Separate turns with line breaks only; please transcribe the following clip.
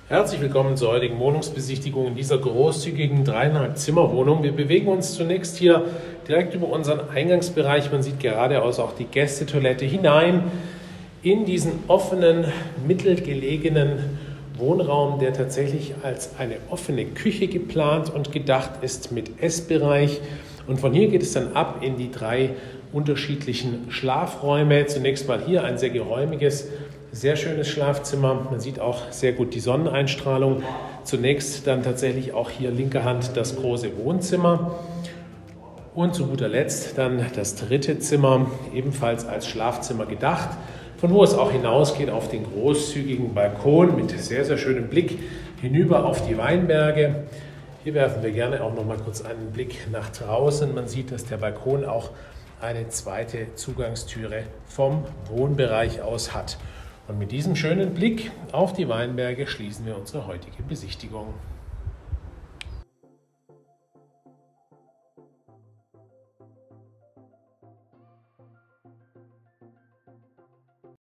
Herzlich willkommen zur heutigen Wohnungsbesichtigung in dieser großzügigen 3,5 Zimmer Wohnung. Wir bewegen uns zunächst hier direkt über unseren Eingangsbereich. Man sieht geradeaus auch die Gästetoilette hinein in diesen offenen, mittelgelegenen Wohnraum, der tatsächlich als eine offene Küche geplant und gedacht ist mit Essbereich. Und von hier geht es dann ab in die 3 unterschiedlichen Schlafräume. Zunächst mal hier ein sehr geräumiges, sehr schönes Schlafzimmer. Man sieht auch sehr gut die Sonneneinstrahlung. Zunächst dann tatsächlich auch hier linker Hand das große Wohnzimmer. Und zu guter Letzt dann das 3. Zimmer, ebenfalls als Schlafzimmer gedacht, von wo es auch hinausgeht auf den großzügigen Balkon mit sehr, sehr schönem Blick hinüber auf die Weinberge. Hier werfen wir gerne auch noch mal kurz einen Blick nach draußen. Man sieht, dass der Balkon auch eine zweite Zugangstüre vom Wohnbereich aus hat. Und mit diesem schönen Blick auf die Weinberge schließen wir unsere heutige Besichtigung.